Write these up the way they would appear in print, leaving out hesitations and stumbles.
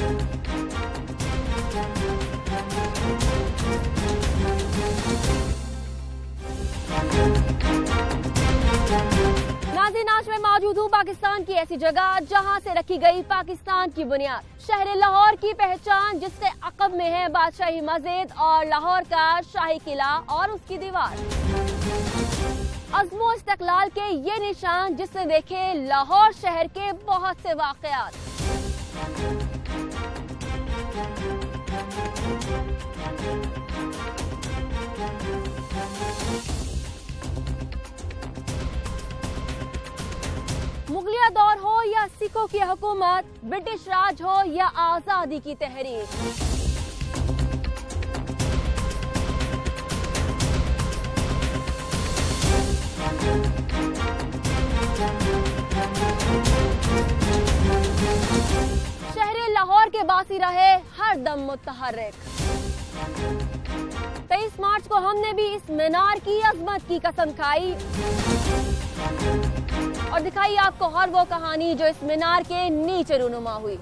नाज़रीन, आज मैं मौजूद हूँ पाकिस्तान की ऐसी जगह जहाँ से रखी गई पाकिस्तान की बुनियाद। शहर लाहौर की पहचान जिसके अक़ब में है बादशाही मस्जिद और लाहौर का शाही किला और उसकी दीवार। अज़्मो इस्तक़लाल के ये निशान जिससे देखे लाहौर शहर के बहुत से वाक़यात। मुगलिया दौर हो या सिखों की हुकूमत, ब्रिटिश राज हो या आजादी की तहरीक, शहर लाहौर के बासी रहे हर दम मुतहर्रिक। 23 मार्च को हमने भी इस मीनार की अजमत की कसम खाई और दिखाई आपको हर वो कहानी जो इस मीनार के नीचे रूनुमा हुई।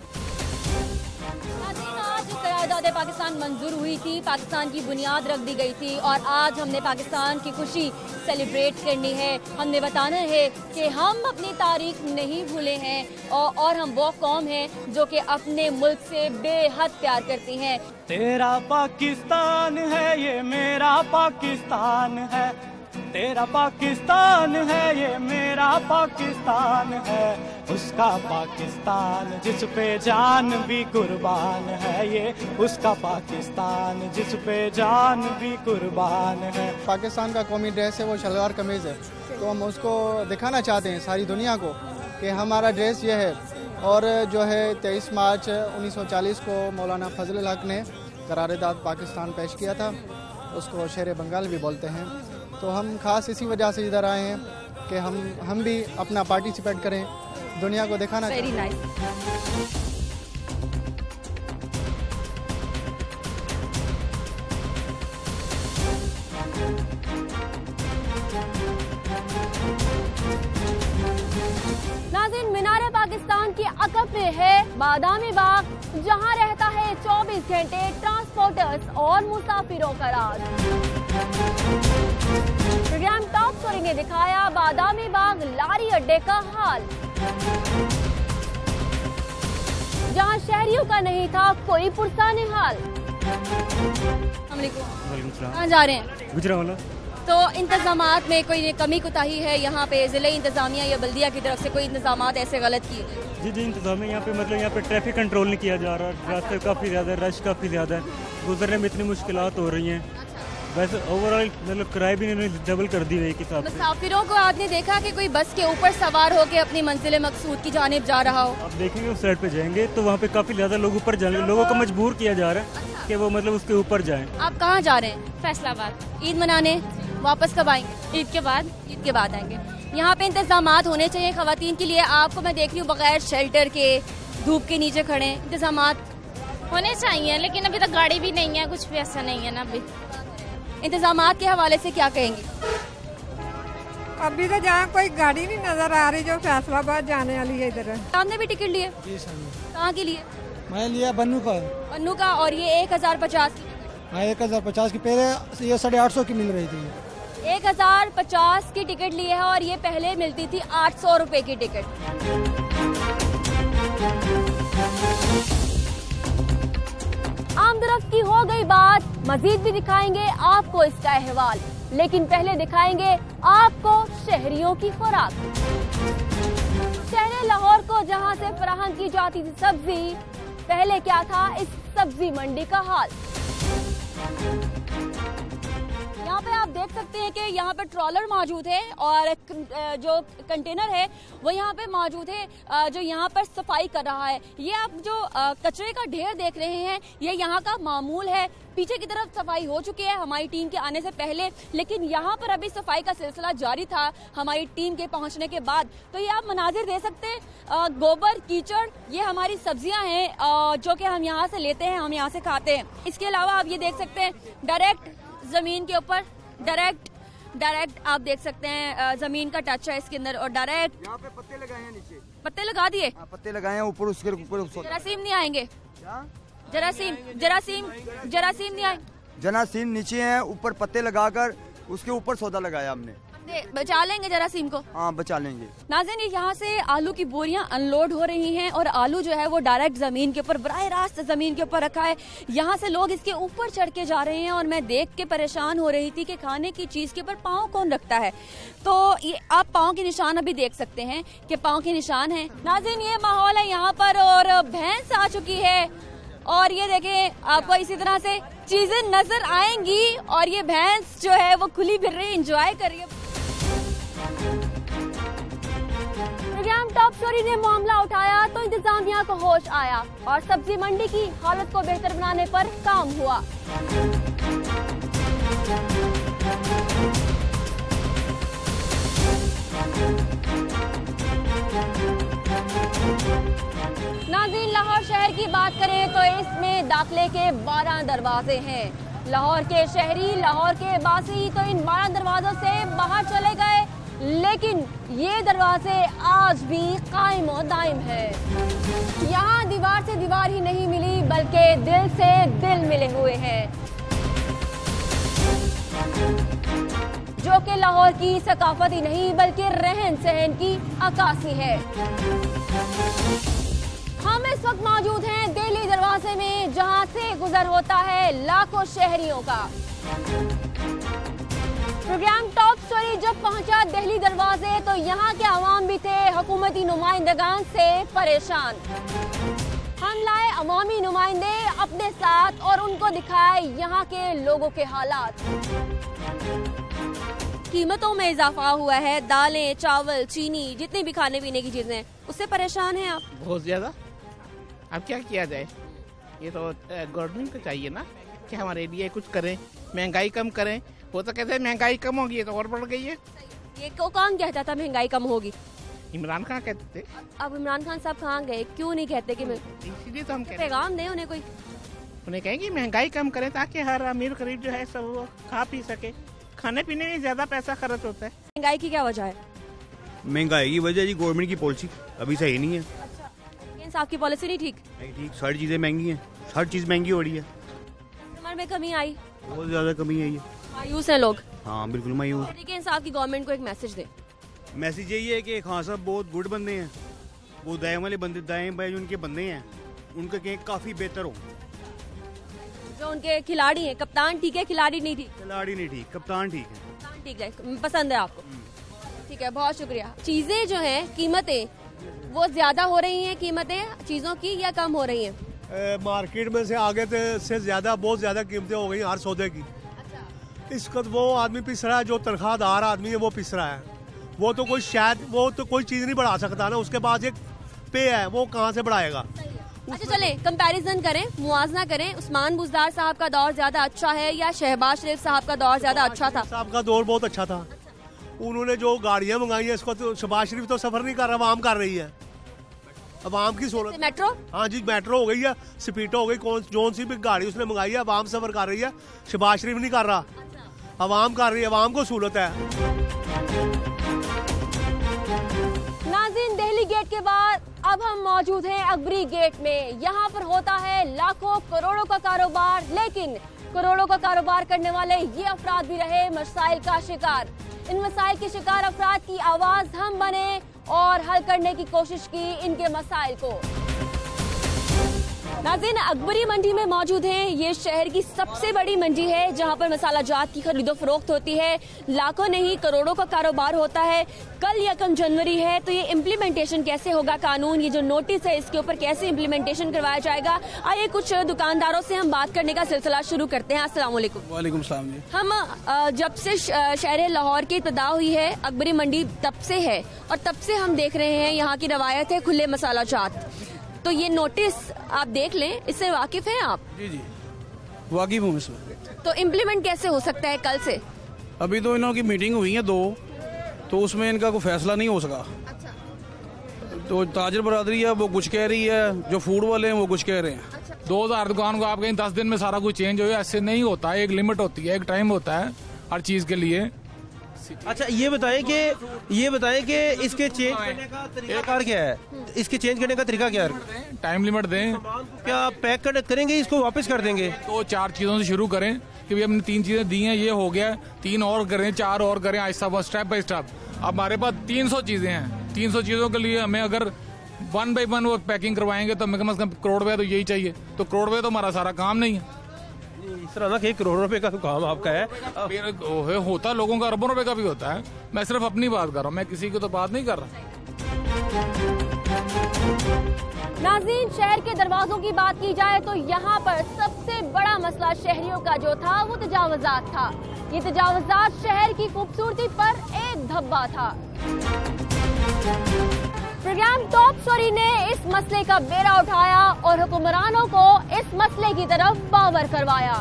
आज क़यादत पाकिस्तान मंजूर हुई थी, पाकिस्तान की बुनियाद रख दी गई थी और आज हमने पाकिस्तान की खुशी सेलिब्रेट करनी है। हमने बताना है कि हम अपनी तारीख नहीं भूले हैं और हम वो कौम हैं जो कि अपने मुल्क से बेहद प्यार करती हैं। तेरा पाकिस्तान है ये मेरा पाकिस्तान है, तेरा पाकिस्तान है ये मेरा पाकिस्तान है, उसका पाकिस्तान जिस पे जान भी कुर्बान है, ये उसका पाकिस्तान जिस पे जान भी कुर्बान है। पाकिस्तान का कौमी ड्रेस है वो शलवार कमीज़ है, तो हम उसको दिखाना चाहते हैं सारी दुनिया को कि हमारा ड्रेस ये है। और जो है 23 मार्च 1940 को मौलाना फजल हक ने करारदाद पाकिस्तान पेश किया था, उसको शेर बंगाल भी बोलते हैं। तो हम खास इसी वजह से इधर आए हैं कि हम भी अपना पार्टिसिपेट करें, दुनिया को दिखाना वेरी नाइस। नाज़रीन, मीनार पाकिस्तान के अक़ब में है बादामी बाग, जहां रहता है 24 घंटे ट्रांसपोर्टर्स और मुसाफिरों का राज। प्रोग्राम टॉप स्टोरी ने दिखाया बादामी बाग लारी अड्डे का हाल, जहां शहरियों का नहीं था कोई पुरसाने हाल। कहाँ जा रहे हैं? गुजरावाला। तो इंतजामात में कोई कमी कोताही है यहाँ पे? जिले इंतजामिया या बल्दिया की तरफ से कोई इंतजामात ऐसे गलत किए गए? जी इंतजाम है यहाँ पे, मतलब यहाँ पे ट्रैफिक कंट्रोल नहीं किया जा रहा, रास्ते काफ़ी ज़्यादा रश काफ़ी ज़्यादा है, गुजरने में इतनी मुश्किलात हो रही हैं। वैसे ओवरऑल मतलब किराए भी इन्होंने डबल कर दी है हिसाब से। मुसाफिरों को आपने देखा कि कोई बस के ऊपर सवार होकर अपनी मंजिल मकसूद की जानिब जा रहा हो? आप देखेंगे उस साइड पे जाएंगे तो वहाँ पे काफ़ी ज़्यादा लोग ऊपर जाएंगे, लोगों को मजबूर किया जा रहा है कि वो मतलब उसके ऊपर जाएं। आप कहाँ जा रहे हैं? फैसलाबाद। ईद मनाने वापस कब आएंगे? ईद के बाद। ईद के बाद आएंगे। यहाँ पे इंतजामात होने चाहिए खवातीन के लिए। आपको मैं देख रही हूँ बगैर शेल्टर के धूप के नीचे खड़े, इंतजामात होने चाहिए, लेकिन अभी तक गाड़ी भी नहीं है, कुछ भी ऐसा नहीं है ना। अभी इंतजामात के हवाले से क्या कहेंगे? अभी तो जहाँ कोई गाड़ी नहीं नजर आ रही जो फैसलाबाद जाने वाली है। इधर आपने भी टिकट लिए? कहाँ के लिए? मैं लिया बन्नू का। बन्नू का। और ये 1050 की? हाँ 1050 की, पहले ये 850 की मिल रही थी। 1050 की टिकट ली है और ये पहले मिलती थी 800 रुपए की टिकट। आमदरफ्त की हो गई बात, मजीद भी दिखाएंगे आपको इसका अहवाल, लेकिन पहले दिखाएंगे आपको शहरियों की खुराक। शहर लाहौर को जहां से फराहम की जाती थी सब्जी, पहले क्या था इस सब्जी मंडी का हाल। यहाँ पे आप देख सकते हैं कि यहाँ पे ट्रॉलर मौजूद है और जो कंटेनर है वो यहाँ पे मौजूद है जो यहाँ पर सफाई कर रहा है। ये आप जो कचरे का ढेर देख रहे हैं ये यहाँ का मामूल है। पीछे की तरफ सफाई हो चुकी है हमारी टीम के आने से पहले, लेकिन यहाँ पर अभी सफाई का सिलसिला जारी था हमारी टीम के पहुँचने के बाद। तो ये आप मनाजिर दे सकते हैं, गोबर कीचड़, ये हमारी सब्जियां हैं जो कि हम यहाँ से लेते हैं, हम यहाँ से खाते हैं। इसके अलावा आप ये देख सकते हैं डायरेक्ट जमीन के ऊपर डायरेक्ट आप देख सकते हैं जमीन का टच है इसके अंदर और डायरेक्ट यहाँ पे पत्ते लगाए हैं, नीचे पत्ते लगा दिए, पत्ते लगाए हैं ऊपर, उसके ऊपर जरासीम नहीं आएंगे। जरासीम नहीं आए। जरासीम नीचे हैं, ऊपर पत्ते लगाकर उसके ऊपर सौदा लगाया हमने। बचा लेंगे जरासीम को? हाँ बचा लेंगे। नाज़रीन, यहाँ से आलू की बोरियां अनलोड हो रही हैं और आलू जो है वो डायरेक्ट जमीन के ऊपर, बराह रास्त जमीन के ऊपर रखा है। यहाँ से लोग इसके ऊपर चढ़ के जा रहे हैं और मैं देख के परेशान हो रही थी कि खाने की चीज के ऊपर पाँव कौन रखता है। तो ये आप पाँव के निशान अभी देख सकते हैं कि पाँव के निशान है। नाज़रीन, ये माहौल है यहाँ पर और भैंस आ चुकी है और ये देखें आपको इसी तरह से चीजें नजर आएंगी और ये भैंस जो है वो खुली फिर रही, एंजॉय कर रही है। प्रोग्राम टॉप स्टोरी ने मामला उठाया तो इंतजामिया को होश आया और सब्जी मंडी की हालत को बेहतर बनाने पर काम हुआ। नाज़रीन, लाहौर शहर की बात करें तो इसमें दाखिले के 12 दरवाजे हैं। लाहौर के शहरी, लाहौर के बासी तो इन 12 दरवाजों से बाहर चले गए, लेकिन ये दरवाजे आज भी कायम और दायम है। यहाँ दीवार से दीवार ही नहीं मिली बल्कि दिल से दिल मिले हुए हैं, जो कि लाहौर की सकाफत ही नहीं बल्कि रहन सहन की अक्कासी है। हम इस वक्त मौजूद हैं दिल्ली दरवाजे में, जहां से गुजर होता है लाखों शहरियों का। प्रोग्राम टॉप स्टोरी जब पहुंचा दिल्ली दरवाजे तो यहाँ के अवाम भी थे हुकूमती नुमाइंदगान से परेशान। हम लाए अवामी नुमाइंदे अपने साथ और उनको दिखाए यहाँ के लोगों के हालात। कीमतों में इजाफा हुआ है, दालें, चावल, चीनी, जितनी भी खाने पीने की चीजें, उससे परेशान हैं आप? बहुत ज्यादा। अब क्या किया जाए, ये तो गवर्नमेंट को चाहिए ना कि हमारे लिए कुछ करें, महंगाई कम करें। वो तो कहते हैं महंगाई कम होगी, ये तो और बढ़ गई है। ये कौन कहता था महंगाई कम होगी? इमरान खान कहते थे। अब इमरान खान साहब कहाँ गए, क्यों नहीं कहते कि इसीलिए तो हम कहते हैं पैगाम दें उन्हें, कोई उन्हें कहेंगे महंगाई कम करें ताकि हर अमीर गरीब जो है सब वो खा पी सके। खाने पीने में ज्यादा पैसा खर्च होता है। महंगाई की क्या वजह है? महंगाई की वजह जी गवर्नमेंट की पॉलिसी अभी सही नहीं है। साहब की पॉलिसी नहीं ठीक? नहीं ठीक, सारी चीजें महंगी हैं, हर चीज महंगी हो रही है। कस्टमर में कमी आई, बहुत ज्यादा कमी आई है। मायूस है लोग। हाँ बिल्कुल मायूस। देखिए इंसाफ की गवर्नमेंट को एक मैसेज दे। मैसेज यही है कि खान साहब बहुत गुड बंदे हैं, वो दाएं वाले बंदे, दाएं बाएं उनके बंदे हैं, उनका कहीं काफी बेहतर हो। जो उनके खिलाड़ी हैं, कप्तान ठीक है, खिलाड़ी नहीं ठीक? खिलाड़ी नहीं ठीक, कप्तान ठीक है। कप्तान ठीक है, पसंद है आपको? ठीक है, बहुत शुक्रिया। चीजें जो हैं, कीमतें वो ज्यादा हो रही हैं, कीमतें चीजों की, या कम हो रही हैं? मार्केट में से आगे से ज्यादा, बहुत ज्यादा कीमतें हो गई हर सौदे की। इस वक्त वो आदमी पिस रहा है, जो तनख्वाहदार आदमी है वो पिस रहा है। वो तो कोई शायद वो तो कोई चीज नहीं बढ़ा सकता ना, उसके पास एक पे है, वो कहाँ से बढ़ाएगा? अच्छा चले कंपैरिजन करें, मुआवजा करें, उस्मान बुज़दार साहब का दौर ज्यादा अच्छा है या शहबाज शरीफ साहब का दौर ज्यादा अच्छा था? साहब का दौर बहुत अच्छा था। उन्होंने जो गाड़ियां मंगाई है, इसको तो शहबाज शरीफ तो सफर नहीं कर रहा, आवाम कर रही है। अवाम की सोच। मेट्रो? हाँ जी, मेट्रो हो गई है, स्पीडो हो गई, कौन सी भी गाड़ी उसने मंगाई है, अवाम सफर कर रही है, शहबाज शरीफ नहीं कर रहा, अवाम कर रही है, अवाम को सहूलत है। नाज़रीन, दिल्ली गेट के बाद अब हम मौजूद हैं अकबरी गेट में। यहाँ पर होता है लाखों करोड़ों का कारोबार, लेकिन करोड़ों का कारोबार करने वाले ये अफराद भी रहे मसाइल का शिकार। इन मसाइल के शिकार अफराद की आवाज हम बने और हल करने की कोशिश की इनके मसाइल को। नाज़रीन, अकबरी मंडी में मौजूद हैं। ये शहर की सबसे बड़ी मंडी है जहां पर मसाला जात की खरीदो फरोख्त होती है। लाखों नहीं करोड़ों का कारोबार होता है। कल 1 जनवरी है, तो ये इम्प्लीमेंटेशन कैसे होगा कानून, ये जो नोटिस है इसके ऊपर कैसे इम्प्लीमेंटेशन करवाया जाएगा। आइए कुछ दुकानदारों से हम बात करने का सिलसिला शुरू करते हैं। अस्सलाम वालेकुम। वालेकुम सलाम जी। हम जब से शहर लाहौर की इब्तिदा हुई है, अकबरी मंडी तब से है और तब से हम देख रहे हैं यहाँ की रवायत है खुले मसाला जात। तो ये नोटिस आप देख लें, इससे वाकिफ हैं आप? जी जी वाकिफ हूँ इसमें। तो इम्प्लीमेंट कैसे हो सकता है कल से? अभी तो इनकी मीटिंग हुई है 2, तो उसमें इनका कोई फैसला नहीं हो सका। अच्छा। तो ताजर बरादरी है वो कुछ कह रही है, जो फूड वाले हैं वो कुछ कह रहे हैं। अच्छा। 2000 दुकान को आप कहीं 10 दिन में सारा कुछ चेंज हो, ऐसे नहीं होता है। एक लिमिट होती है, एक टाइम होता है हर चीज के लिए। अच्छा ये बताएं कि इसके चेंज करने का तरीका क्या है? इसके चेंज करने का तरीका क्या है? टाइम लिमिट दें। क्या पैक करेंगे इसको वापस कर देंगे? तो 4 चीज़ों से शुरू करें कि भाई हमने 3 चीज़ें दी हैं, ये हो गया, 3 और करें, 4 और करें, आहिस्ता स्टेप बाय स्टेप। अब हमारे पास 300 चीज़ें हैं, 300 चीज़ों के लिए हमें अगर 1 बाय 1 वो पैकिंग करवाएंगे तो हमें कम से कम करोड़ रुपया तो यही चाहिए। तो करोड़ रुपया तो हमारा सारा काम नहीं है। इस तरह ना कि करोड़ रुपए का तो काम आपका है, होता लोगों का अरबों रुपए का भी होता है। मैं सिर्फ अपनी बात कर रहा हूँ, मैं किसी की तो बात नहीं कर रहा। नाज़रीन, शहर के दरवाजों की बात की जाए तो यहाँ पर सबसे बड़ा मसला शहरियों का जो था वो तजावुज़ात था। ये तजावुज़ात शहर की खूबसूरती पर एक धब्बा था। प्रोग्राम टॉप स्टोरी ने इस मसले का बेड़ा उठाया और हुक्मरानों को इस मसले की तरफ बावर करवाया।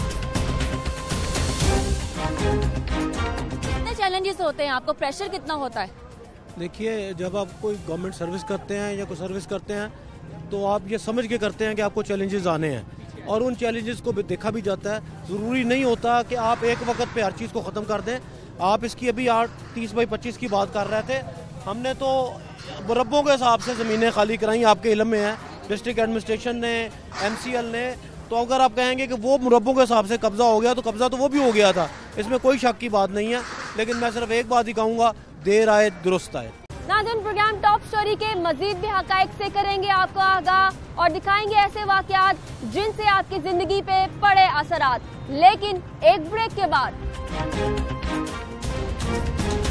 कितने चैलेंजेस होते हैं, आपको प्रेशर कितना होता है? देखिए, जब आप कोई गवर्नमेंट सर्विस करते हैं या कोई सर्विस करते हैं तो आप ये समझ के करते हैं कि आपको चैलेंजेस आने हैं और उन चैलेंजेस को भी देखा भी जाता है। ज़रूरी नहीं होता कि आप एक वक्त पे हर चीज़ को ख़त्म कर दें। आप इसकी अभी 30 बाई 25 की बात कर रहे थे, हमने तो मुरब्बों के हिसाब से ज़मीनें खाली कराई, आपके इल्म में है, डिस्ट्रिक्ट एडमिनिस्ट्रेशन ने, MCL ने। तो अगर आप कहेंगे कि वो मुरब्बों के हिसाब से कब्ज़ा हो गया तो कब्ज़ा तो वो भी हो गया था, इसमें कोई शक की बात नहीं है। लेकिन मैं सिर्फ एक बात ही कहूँगा, देर आए दुरुस्त आए। नाज़रीन, प्रोग्राम टॉप स्टोरी के मजीद भी हक़ाइक़ से करेंगे आपको आगाह और दिखाएंगे ऐसे वाक़यात जिनसे आपकी ज़िंदगी पे पड़े असरात। लेकिन एक ब्रेक के बाद